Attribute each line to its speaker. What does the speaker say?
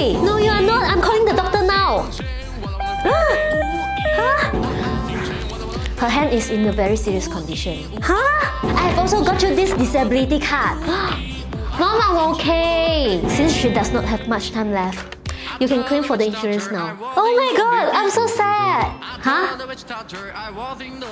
Speaker 1: okay. No, you are not. I'm calling the doctor now. Huh? Her hand is in a very serious condition. Huh? I've also got you this disability card. Mom, I'm okay. Since she does not have much time left, you can claim for the insurance now. Oh my god, I'm so sad. Huh?